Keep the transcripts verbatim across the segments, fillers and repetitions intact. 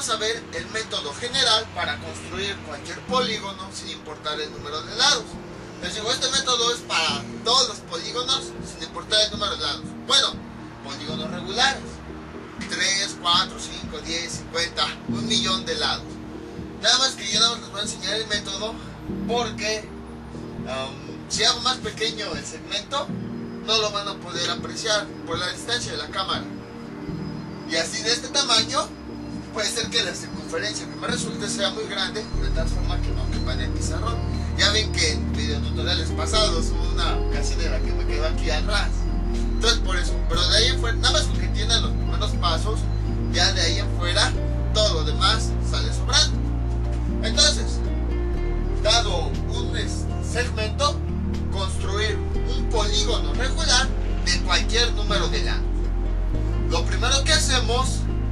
vamos a ver el método general para construir cualquier polígono sin importar el número de lados. Les digo, este método es para todos los polígonos sin importar el número de lados. Bueno, polígonos regulares, tres, cuatro, cinco, diez, cincuenta, un millón de lados. Nada más que yo nada más les voy a enseñar el método porque um, si hago más pequeño el segmento, no lo van a poder apreciar por la distancia de la cámara. Y así de este tamaño, puede ser que la circunferencia que me resulte sea muy grande, de tal forma que no quepa en el pizarrón. Ya ven que en videotutoriales pasados hubo una ocasión en la que me quedó aquí al ras. Entonces por eso, pero de ahí en fuera, nada más con que entiendan los primeros pasos, ya de ahí en fuera, todo lo demás sale sobrando. Entonces, dado un segmento, construir un polígono regular de cualquier número de lados. Lo primero que hacemos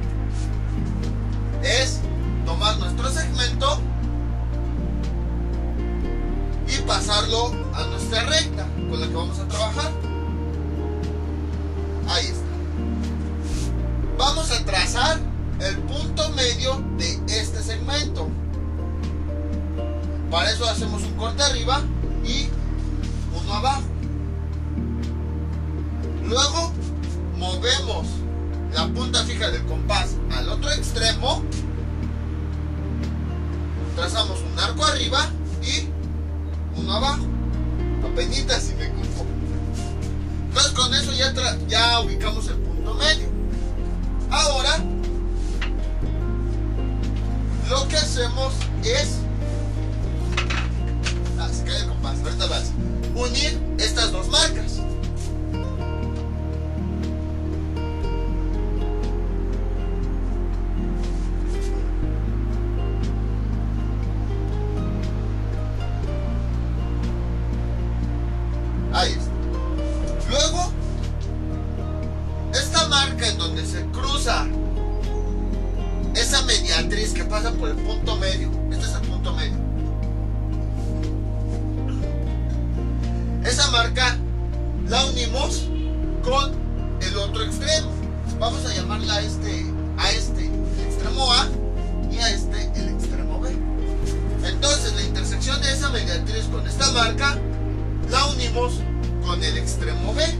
es tomar nuestro segmento y pasarlo a nuestra recta con la que vamos a trabajar. Ahí está. Vamos a trazar el punto medio de este segmento. Para eso hacemos un corte arriba y uno abajo. Luego movemos la punta fija del compás al otro extremo, trazamos un arco arriba y uno abajo, apenitas si me confundo. Entonces con eso ya, ya ubicamos el punto medio. Ahora lo que hacemos es, ah, se cae el compás, ahorita vas, unir estas dos marcas. Ahí está. Luego, esta marca en donde se cruza esa mediatriz que pasa por el punto medio, este es el punto medio. Esa marca la unimos con el otro extremo. Vamos a llamarla a este, a este el extremo A y a este el extremo B. Entonces la intersección de esa mediatriz con esta marca la unimos con el extremo B.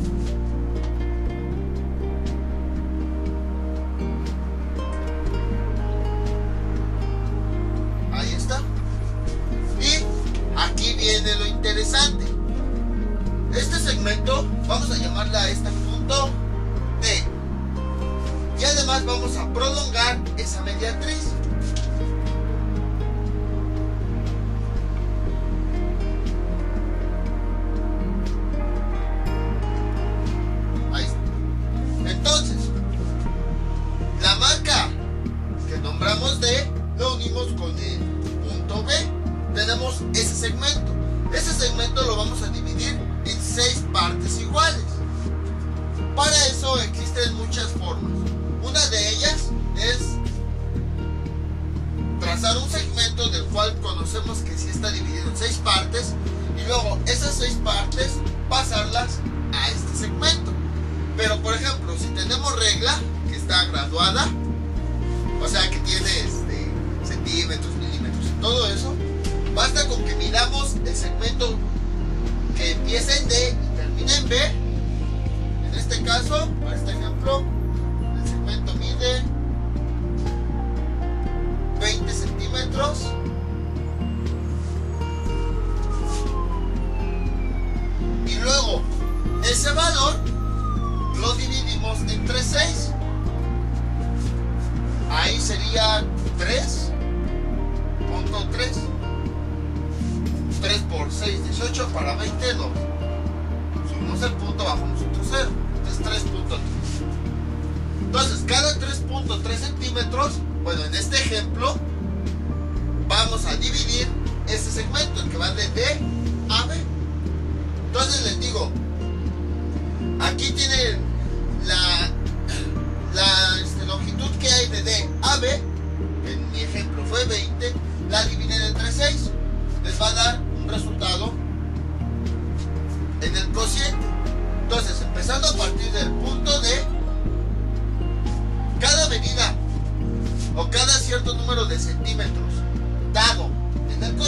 Ahí está. Y aquí viene lo interesante. Este segmento vamos a llamarle a este punto D. Y además vamos a prolongar esa mediatriz. D lo unimos con el punto B. Tenemos ese segmento. Ese segmento lo vamos a dividir en seis partes iguales. Para eso existen muchas formas. Una de ellas es trazar un segmento del cual conocemos que sí está dividido en seis partes y luego esas seis partes pasarlas a este segmento. Pero por ejemplo, si tenemos regla que está graduada, o sea que tiene este, centímetros, milímetros y todo eso, basta con que midamos el segmento que empieza en D y termina en B. En este caso, para este ejemplo, el segmento mide veinte centímetros. Y luego, ese valor lo dividimos entre seis. Ahí sería tres punto tres. tres por seis, dieciocho, para veinte, dos. Subimos el punto, bajamos otro cero. Entonces tres punto tres. Entonces cada tres punto tres centímetros, bueno, en este ejemplo, vamos a dividir ese segmento, el que va de D a B. Entonces les digo, aquí tienen la, la este, longitud que hay de D a B, que en mi ejemplo fue veinte, la dividen entre seis, les va a dar un resultado en el cociente. Entonces, empezando a partir del punto D, cada medida o cada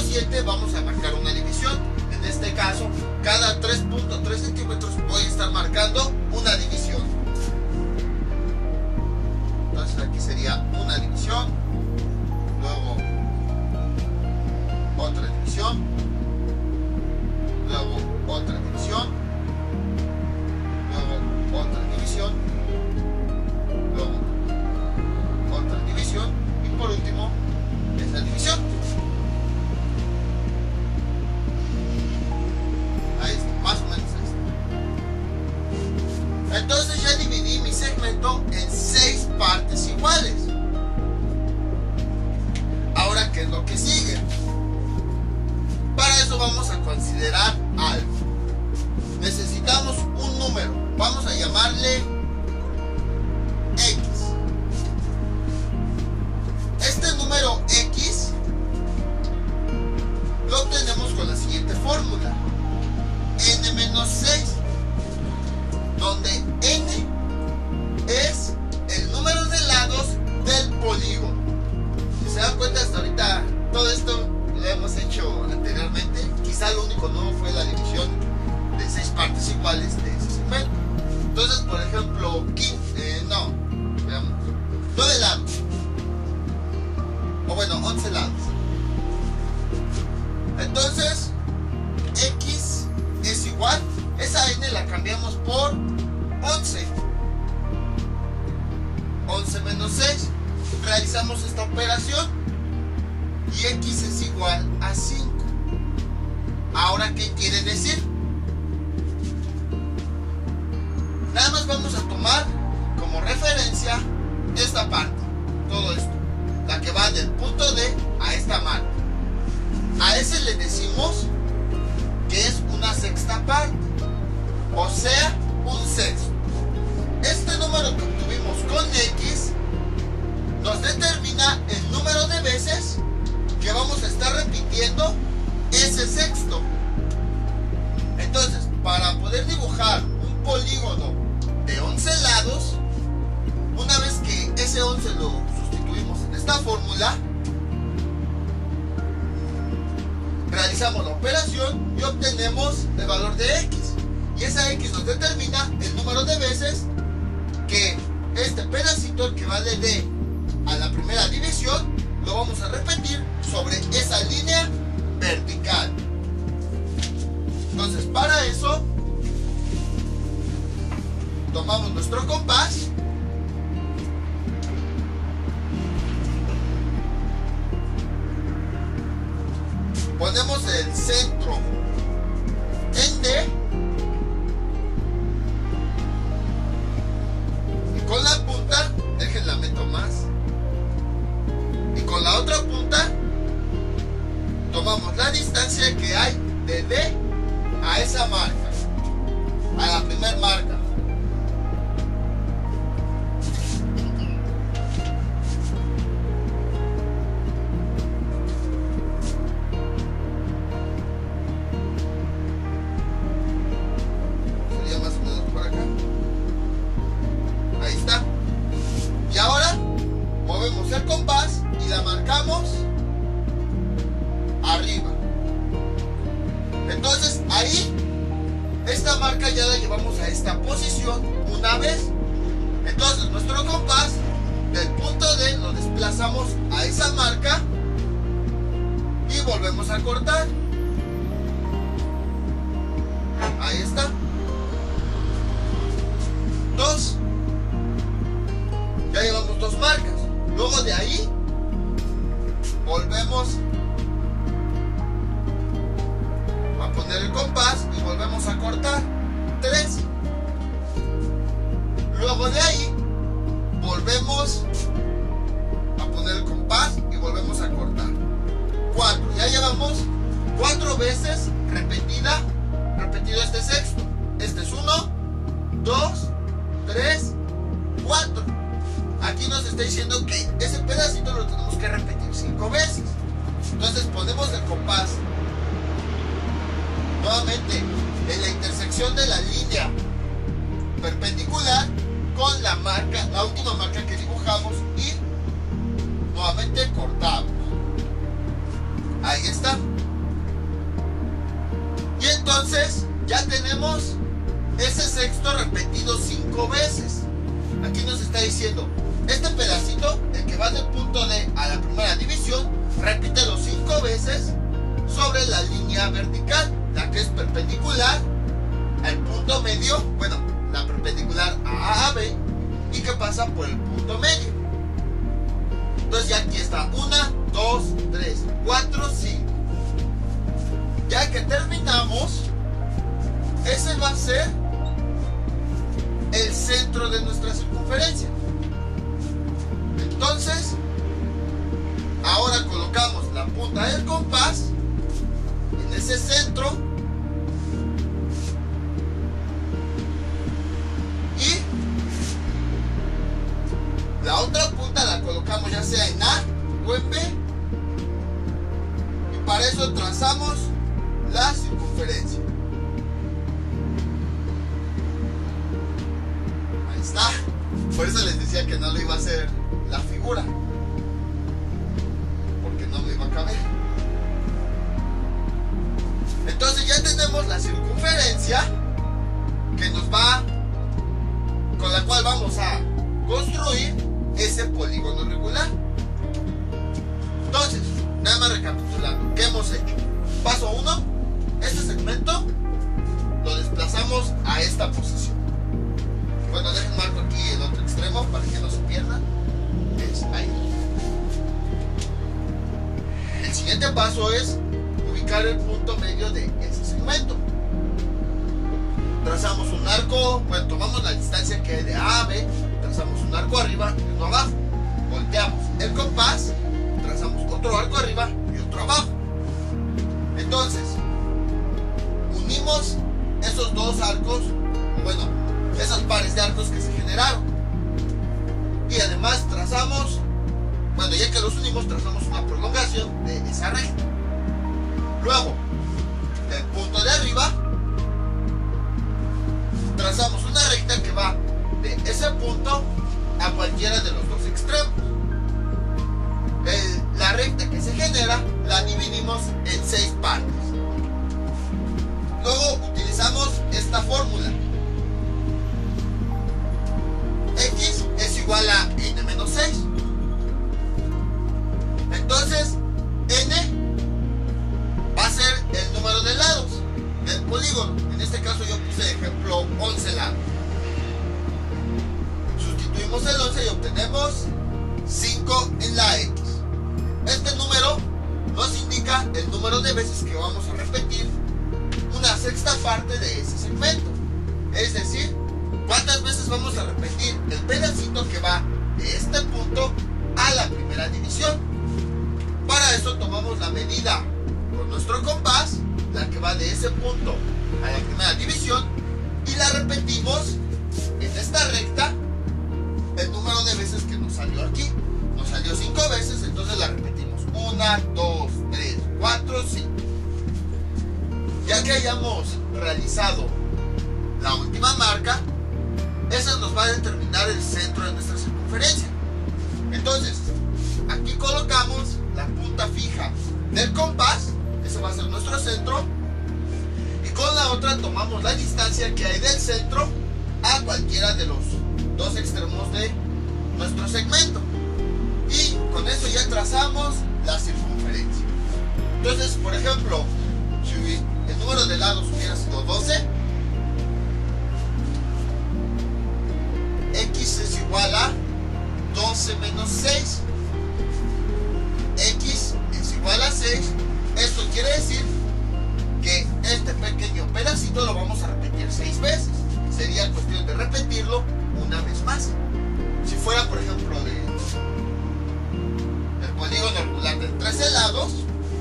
siete vamos a marcar una división. En este caso, cada tres punto tres centímetros voy a estar marcando una división. Entonces aquí sería una división, luego otra división, luego otra división, luego otra división, luego otra división y por último esta división. Ahí está, más o menos esto. Entonces ya dividí mi segmento en seis partes iguales. Ahora, ¿qué es lo que sigue? Para eso vamos a considerar algo. Necesitamos un número. Vamos a llamarle X. Este número X lo obtenemos con la siguiente fórmula: n menos seis, donde n es el número de lados del polígono. Si se dan cuenta, hasta ahorita todo esto lo hemos hecho anteriormente. Quizá lo único nuevo fue la división de seis partes iguales de ese segmento. Entonces, por ejemplo, quince, eh, no, veamos, nueve lados, o bueno, once lados. Entonces, X es igual, esa n la cambiamos por once. once menos seis. Realizamos esta operación y X es igual a cinco. Ahora, ¿qué quiere decir? Nada más vamos a tomar como referencia esta parte, todo esto, la que va del punto D a esta marca. A ese le decimos que es una sexta parte, o sea, un sexto. Este número que obtuvimos con X nos determina el número de veces que vamos a estar repitiendo ese sexto. Entonces, para poder dibujar un polígono de once lados, una vez que ese once lo sustituimos en esta fórmula, realizamos la operación y obtenemos el valor de X. Y esa X nos determina el número de veces que este pedacito, el que va de D a la primera división, lo vamos a repetir sobre esa línea vertical. Entonces, para eso tomamos nuestro compás, ponemos el centro en D y con la punta, déjenla meto más, y con la otra punta tomamos la distancia que hay de D a esa marca, a la primera marca. Sería más o menos por acá. Ahí está. Y ahora movemos el compás y la marcamos arriba. Entonces ahí, esta marca ya la llevamos a esta posición una vez. Entonces nuestro compás del punto D lo desplazamos a esa marca y volvemos a cortar. Ahí está. Dos. Ya llevamos dos marcas. Luego de ahí volvemos a poner el compás y volvemos a cortar. Tres. Luego de ahí volvemos a poner el compás y volvemos a cortar. Cuatro. Ya llevamos cuatro veces repetida, repetido este sexto. Este es uno, dos, tres, cuatro. Aquí nos está diciendo que ese pedacito lo tenemos que repetir cinco veces. Entonces ponemos el compás nuevamente en la intersección de la línea perpendicular con la marca, la última marca que dibujamos, y nuevamente cortamos. Ahí está. Y entonces ya tenemos ese sexto repetido cinco veces. Aquí nos está diciendo, este pedacito, el que va del punto D a la primera división, repítelo cinco veces sobre la línea vertical, la que es perpendicular al punto medio, bueno, la perpendicular a A a B y que pasa por el punto medio. Entonces ya aquí está uno, dos, tres, cuatro, cinco. Ya que terminamos, ese va a ser el centro de nuestra circunferencia. Entonces, ahora colocamos la punta del compás en ese centro y la otra punta la colocamos ya sea en A o en B, y para eso trazamos la circunferencia. Ahí está. Por eso les decía que no lo iba a hacer la figura, porque no me iba a caber. Entonces ya tenemos la circunferencia que nos va, con la cual vamos a construir ese polígono regular. Entonces, nada más recapitulando, ¿qué hemos hecho? Paso uno, este segmento lo desplazamos a esta posición. Bueno, dejen marco aquí el otro extremo para que no se pierda. Es ahí. El siguiente paso es ubicar el punto medio de ese segmento. Trazamos un arco, bueno, tomamos la distancia que hay de A a B, trazamos un arco arriba y uno abajo. Volteamos el compás, trazamos otro arco arriba y otro abajo. Entonces, unimos esos dos arcos, bueno, esas pares de arcos que se generaron. Y además trazamos, bueno, ya que los unimos, trazamos una prolongación de esa recta. Luego, del punto de arriba, trazamos una recta que va de ese punto a cualquiera de los dos extremos. El, la recta que se genera la dividimos en seis partes. Luego utilizamos esta fórmula. X es igual a n menos seis. Entonces, n va a ser el número de lados del polígono. En este caso yo puse de ejemplo once lados. Sustituimos el once y obtenemos cinco en la X. Este número nos indica el número de veces que vamos a repetir una sexta parte de ese segmento. Es decir, cuántas veces vamos a repetir el pedacito que va de este punto a la primera división. Para eso tomamos la medida con nuestro compás, la que va de ese punto a la primera división, y la repetimos en esta recta el número de veces que nos salió aquí. Nos salió cinco veces, entonces la repetimos una, dos, tres, cuatro, cinco. Ya que hayamos realizado la última marca, esa nos va a determinar el centro de nuestra circunferencia. Entonces, aquí colocamos la punta fija del compás, ese va a ser nuestro centro, y con la otra tomamos la distancia que hay del centro a cualquiera de los dos extremos de nuestro segmento, y con eso ya trazamos la circunferencia. Entonces, por ejemplo, si el número de lados hubiera sido doce, X es igual a doce menos seis. X es igual a seis. Esto quiere decir que este pequeño pedacito lo vamos a repetir seis veces. Sería cuestión de repetirlo una vez más. Si fuera, por ejemplo, de el polígono regular de trece lados,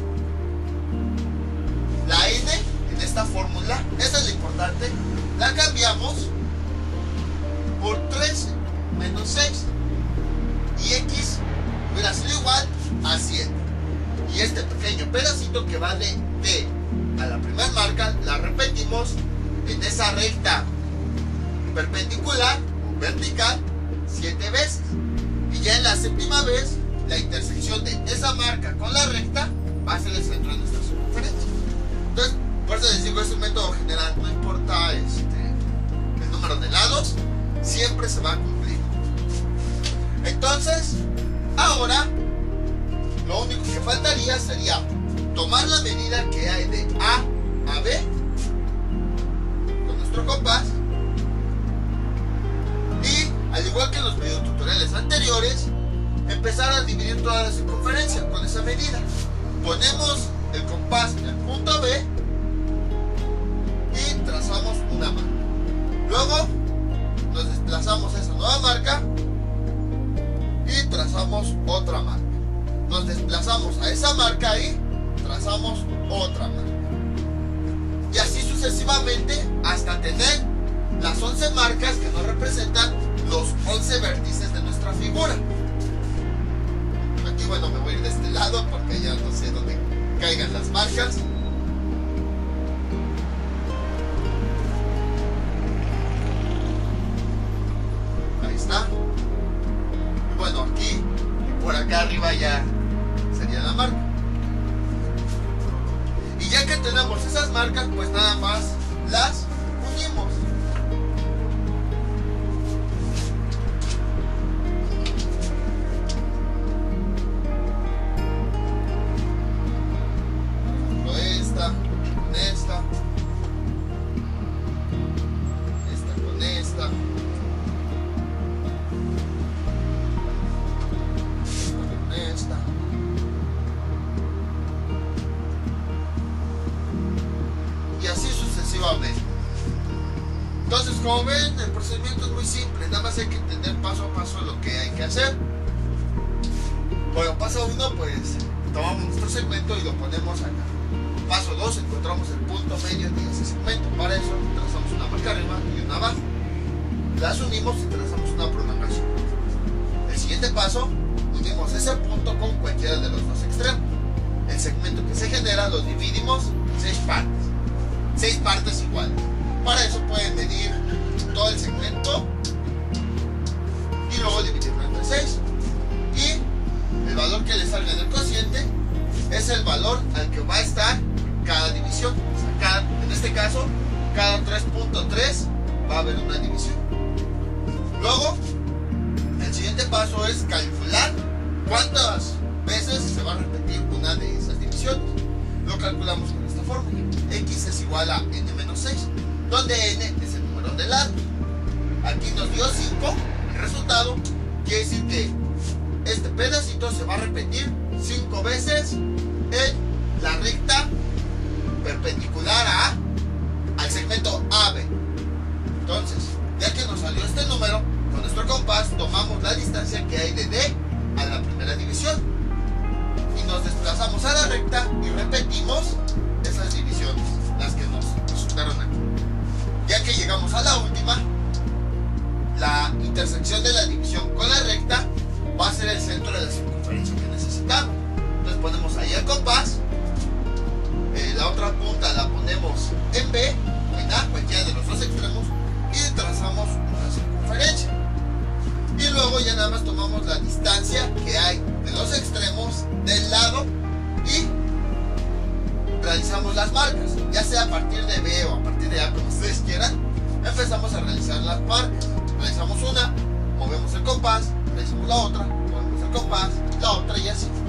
la n en esta fórmula, esa es la importante, la cambiamos por trece menos seis, y X hubiera sido igual a siete. Y este pequeño pedacito que va de D a la primera marca la repetimos en esa recta perpendicular o vertical siete veces. Y ya en la séptima vez, la intersección de esa marca con la recta va a ser el centro de nuestra circunferencia. Entonces, por eso les digo, es un método general, no importa este, el número de lados, siempre se va a cumplir. Entonces, ahora, lo único que faltaría sería tomar la medida que hay de A a B con nuestro compás y, al igual que en los videotutoriales anteriores, empezar a dividir toda la circunferencia con esa medida. Ponemos el compás en el punto B y trazamos una marca. Luego nos desplazamos a esa nueva marca y trazamos otra marca. Nos desplazamos a esa marca y trazamos otra marca. Y así sucesivamente hasta tener las once marcas que nos representan los once vértices de nuestra figura. Aquí, bueno, me voy a ir de este lado porque ya no sé dónde caigan las marcas. Ahí está. Y bueno, aquí y por acá arriba ya sería la marca. Y ya que tenemos esas marcas, pues nada más las unimos. Esta con esta, esta con esta, esta con esta. Y así sucesivamente. Entonces, como ven, el procedimiento es muy simple, nada más hay que entender paso a paso lo que hay que hacer. Bueno, paso uno, pues tomamos nuestro segmento y lo ponemos acá. Paso dos, encontramos el punto medio de ese segmento. Para eso trazamos una marca arriba y una abajo. Las unimos y trazamos una prolongación. El siguiente paso, unimos ese punto con cualquiera de los dos extremos. El segmento que se genera lo dividimos en seis partes. Seis partes iguales. Para eso pueden medir todo el segmento y luego dividirlo entre seis. Y el valor que le salga en el cociente es el valor al que va a estar cada división. O sea, cada, en este caso, cada tres punto tres va a haber una división. Luego, el siguiente paso es calcular cuántas veces se va a repetir una de esas divisiones. Lo calculamos con esta fórmula. X es igual a n menos seis, donde n es el número de lados. Aquí nos dio cinco. El resultado quiere decir que este pedacito se va a repetir cinco veces en la recta perpendicular a al segmento A B. Entonces, ya que nos salió este número, con nuestro compás tomamos la distancia que hay de D a la primera división y nos desplazamos a la recta y repetimos esas divisiones, las que nos resultaron aquí. Ya que llegamos a la última, la intersección de la división con la recta va a ser el centro de la circunferencia que necesitamos. Entonces ponemos ahí el compás, eh, la otra punta la ponemos en B, en A, cualquiera de los dos extremos, y trazamos una circunferencia. Y luego ya nada más tomamos la distancia que hay de los extremos del lado y realizamos las marcas, ya sea a partir de B o a partir de A, como ustedes quieran. Empezamos a realizar las marcas. Realizamos una, movemos el compás, realizamos la otra, movemos el compás, la otra y así.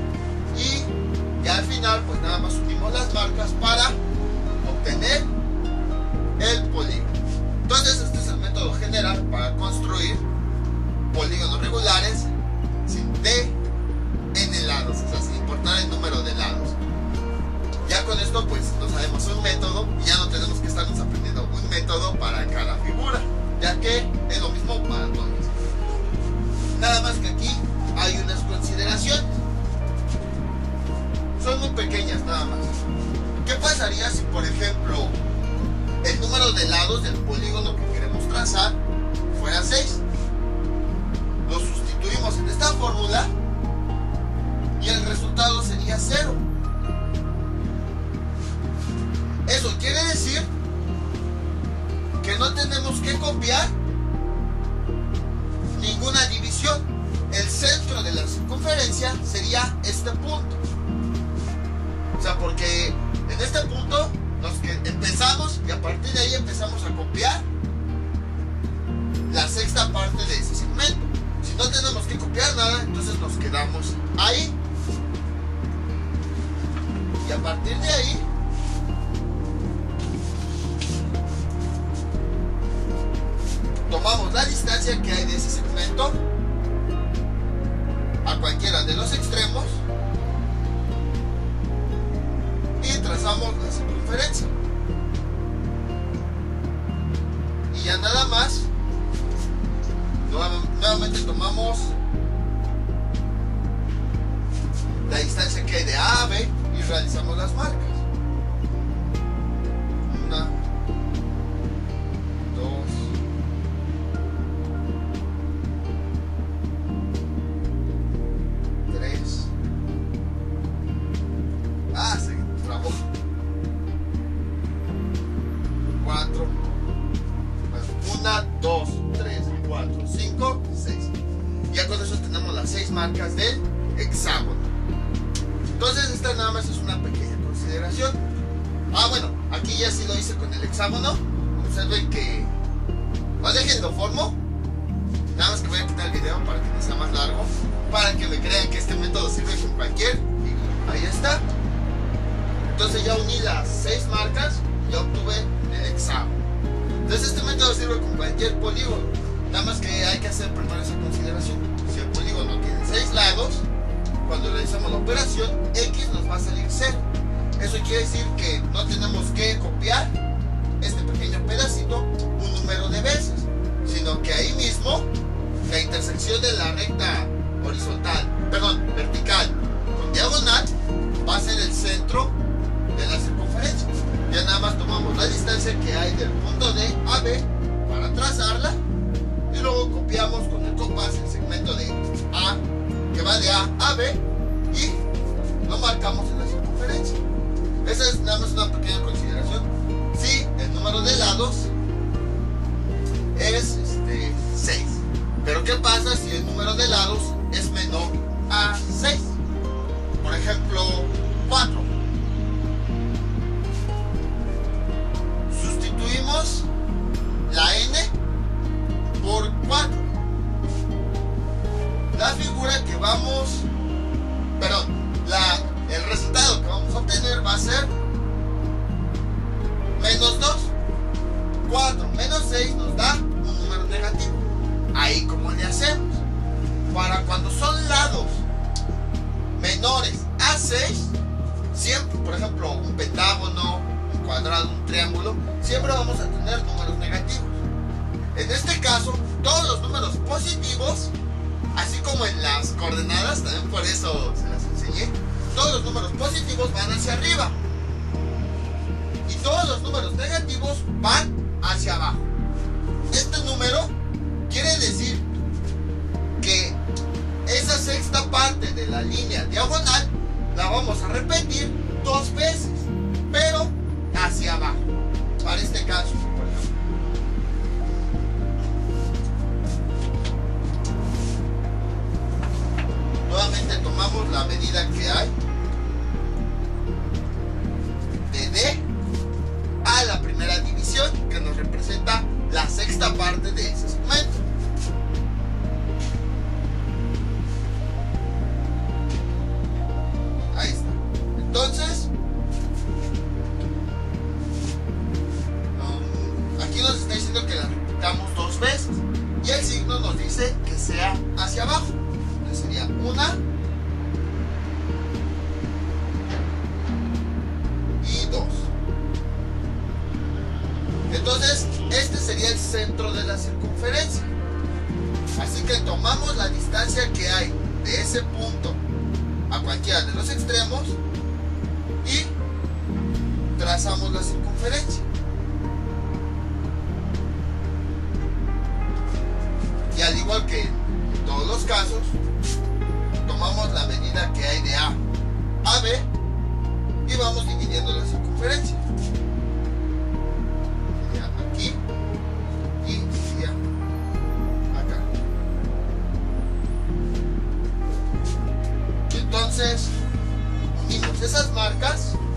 Y ya al final, pues nada más unimos las marcas para obtener el polígono. Entonces, este es el método general para construir polígonos regulares sin D n lados, o sea, sin importar el número de lados. Ya con esto, pues nos sabemos un método y ya no tenemos que estarnos aprendiendo un método para cada figura, ya que es lo mismo para todos. Nada más que aquí hay unas consideraciones. Son muy pequeñas nada más. ¿Qué pasaría si, por ejemplo, el número de lados del polígono que queremos trazar fuera seis? Lo sustituimos en esta fórmula y el resultado sería cero. Eso quiere decir que no tenemos que copiar ninguna división. El centro de la circunferencia sería este punto. sea, porque en este punto nos que empezamos y a partir de ahí empezamos a copiar la sexta parte de ese segmento. Si no tenemos que copiar nada, entonces nos quedamos ahí. Y a partir de ahí tomamos la distancia que hay de ese segmento a cualquiera de los extremos y trazamos la circunferencia. Y ya nada más, nuevamente tomamos la distancia que hay de A a B y realizamos las marcas. Una, dos, tres. Ah, se trabó. Cuatro. Bueno, una, dos, tres, cuatro, cinco, seis. Ya con eso tenemos las seis marcas del hexágono. Entonces esta nada más es una pequeña consideración. Ah, bueno, aquí ya sí lo hice con el hexágono. Observen que no dejen lo formo. Nada más que voy a quitar el video para que no sea más largo, para que me crean que este método sirve con cualquier. Y ahí está. Entonces ya uní las seis marcas y ya obtuve el hexágono. Entonces este método sirve con cualquier polígono. Nada más que hay que hacer primero esa consideración. Si el polígono tiene seis lados, cuando realizamos la operación, X nos va a salir cero. Eso quiere decir que no tenemos que copiar este pequeño pedacito un número de veces, sino que ahí mismo la intersección de la recta horizontal, perdón, vertical con diagonal va a ser el centro de la circunferencia. Ya nada más tomamos la distancia que hay del punto D a B para trazarla y luego copiamos con el compás el segmento de A que va de A a B y lo marcamos en la circunferencia. Esa es nada más una pequeña consideración. Si el número de lados es este, seis, pero ¿qué pasa si el número de lados es menor a seis? Por ejemplo, cuatro. Sustituimos la n por cuatro. La figura que vamos, perdón, la, el resultado que vamos a obtener va a ser menos dos. cuatro menos seis nos da un número negativo. Ahí como le hacemos. Para cuando son lados menores a seis, siempre, por ejemplo, un pentágono, un cuadrado, un triángulo, siempre vamos a tener números negativos. En este caso, todos los números positivos, así como en las coordenadas, también por eso se las enseñé, todos los números positivos van hacia arriba y todos los números negativos van hacia abajo. Este número quiere decir que esa sexta parte de la línea diagonal la vamos a repetir dos veces, pero hacia abajo, para este caso. Nuevamente tomamos la medida que hay de D a la primera división, que nos representa la sexta parte de ese segmento. Ahí está. Entonces, um, aquí nos está diciendo que la repitamos dos veces y el signo nos dice que sea hacia abajo. Sería una y dos. Entonces este sería el centro de la circunferencia. Así que tomamos la distancia que hay de ese punto a cualquiera de los extremos y trazamos la circunferencia. Y al igual que en todos los casos, tomamos la medida que hay de A a B y vamos dividiendo la circunferencia. Sería aquí y sería acá. Entonces, unimos esas marcas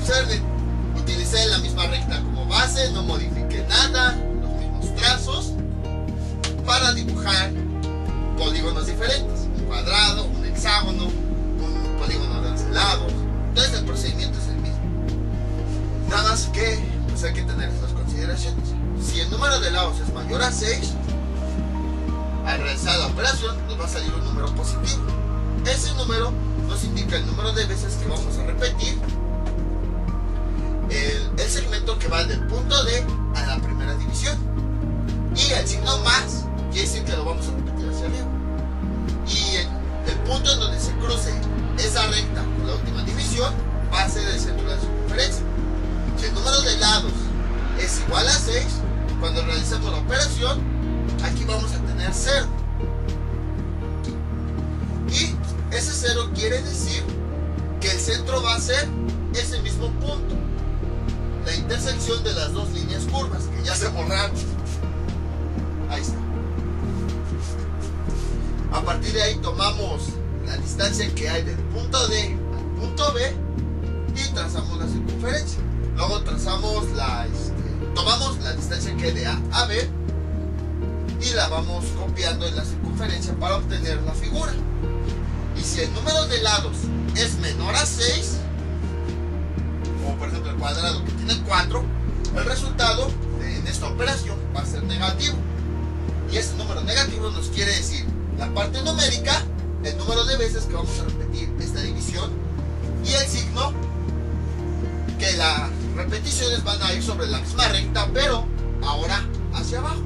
observen, utilicé la misma recta como base, no modifiqué nada, los mismos trazos, para dibujar polígonos diferentes, un cuadrado, un hexágono, un polígono de once lados. Entonces el procedimiento es el mismo, nada más que pues hay que tener estas consideraciones. Si el número de lados es mayor a seis, al realizar la operación nos va a salir un número positivo. Ese número nos indica el número de veces que vamos a repetir el, el segmento que va del punto D a la primera división, y el signo más quiere decir que lo vamos a repetir hacia arriba, y el, el punto en donde se cruce esa recta con la última división va a ser el centro de la circunferencia. Si el número de lados es igual a seis, cuando realicemos la operación aquí vamos a tener cero, y ese cero quiere decir que el centro va a ser ese mismo punto, la intersección de las dos líneas curvas que ya se borraron. Ahí está. A partir de ahí tomamos la distancia que hay del punto D al punto B y trazamos la circunferencia. Luego trazamos la, este, tomamos la distancia que hay de A a B y la vamos copiando en la circunferencia para obtener la figura. Y si el número de lados es menor a seis, como por ejemplo el cuadrado que tiene cuatro, el resultado en esta operación va a ser negativo. Y ese número negativo nos quiere decir la parte numérica, el número de veces que vamos a repetir esta división, y el signo, que las repeticiones van a ir sobre la misma recta, pero ahora hacia abajo.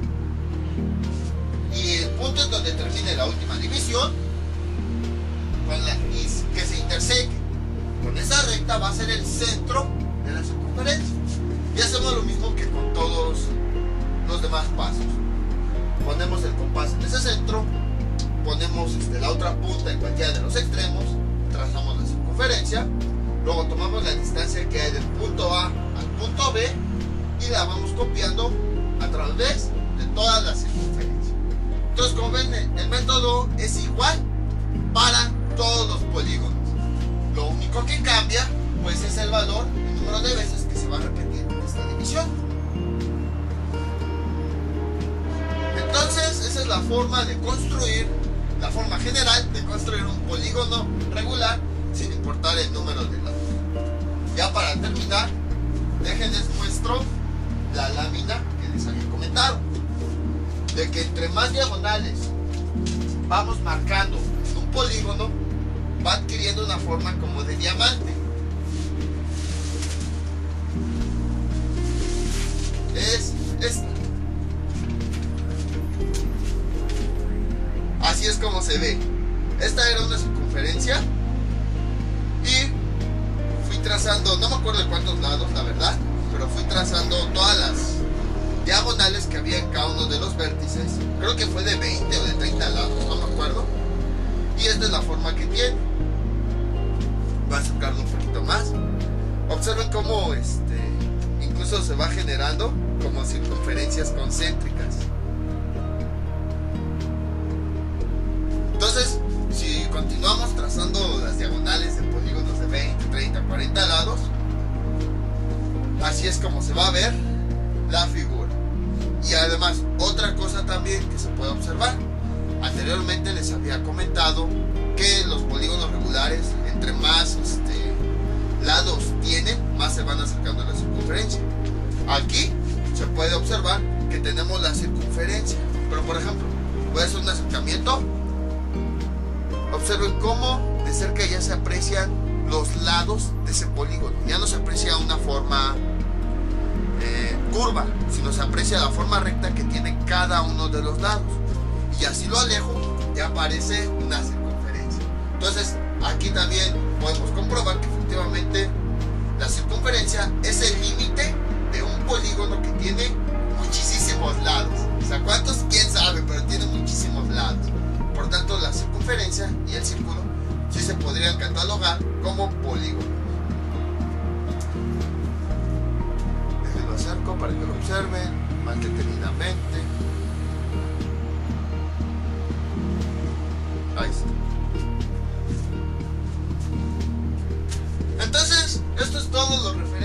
Y el punto en donde termine la última división, con la, y que se interseque con esa recta, va a ser el centro de la circunferencia. Y hacemos lo mismo que con todos los demás pasos. Ponemos el compás en ese centro, ponemos este, la otra punta en cualquiera de los extremos, trazamos la circunferencia, luego tomamos la distancia que hay del punto A al punto B y la vamos copiando a través de todas las circunferencias. Entonces, como ven, el método es igual para todos los polígonos. Lo único que cambia pues es el valor, el número de veces que se va a repetir esta división. Entonces esa es la forma de construir, la forma general de construir un polígono regular sin importar el número de lados. Ya para terminar, déjenles muestro la lámina que les había comentado, de que entre más diagonales vamos marcando en un polígono, va adquiriendo una forma como de diamante. Es esta. Así es como se ve. Esta era una circunferencia y fui trazando, no me acuerdo de cuántos lados, la verdad, pero fui trazando todas las diagonales que había en cada uno de los vértices. Creo que fue de veinte o de treinta lados, no me acuerdo. Y esta es la forma que tiene. Voy a acercarlo un poquito más. Observen cómo este, incluso se va generando como circunferencias concéntricas. Entonces, si continuamos trazando las diagonales de polígonos de veinte, treinta, cuarenta lados, así es como se va a ver la figura. Y además, otra cosa también que se puede observar. Anteriormente les había comentado que los polígonos regulares, entre más este, lados tienen, más se van acercando a la circunferencia. Aquí se puede observar que tenemos la circunferencia, pero por ejemplo, voy a hacer un acercamiento. Observen cómo de cerca ya se aprecian los lados de ese polígono. Ya no se aprecia una forma eh, curva, sino se aprecia la forma recta que tiene cada uno de los lados. Y así lo alejo, ya aparece una circunferencia. Entonces, aquí también podemos comprobar que efectivamente la circunferencia es el límite de un polígono que tiene muchísimos lados. O sea, ¿cuántos? Quién sabe, pero tiene muchísimos lados. Por tanto, la circunferencia y el círculo sí se podrían catalogar como polígonos. Déjenlo acerco para que lo observen más detenidamente. Ahí está. Entonces, esto es todo lo referente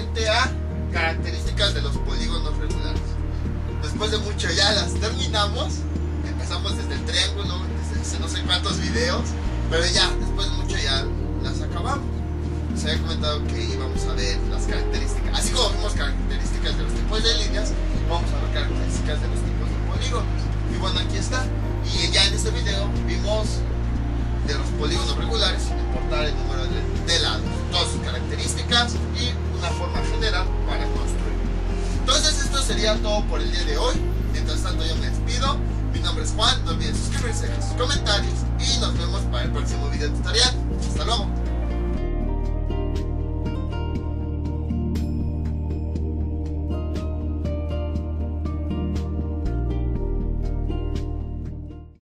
terminamos. Empezamos desde el triángulo, desde hace no sé cuántos videos, pero ya, después de mucho ya las acabamos. Les había comentado que íbamos a ver las características, así como vimos características de los tipos de líneas, vamos a ver características de los tipos de polígonos. Y bueno, aquí está. Y ya en este video vimos de los polígonos regulares, sin importar el número de, de lados, todas sus características y una forma general para construir. Entonces esto sería todo por el día de hoy. Mientras tanto yo me despido. Mi nombre es Juan, no olviden suscribirse, dejar sus comentarios y nos vemos para el próximo video tutorial. Hasta luego.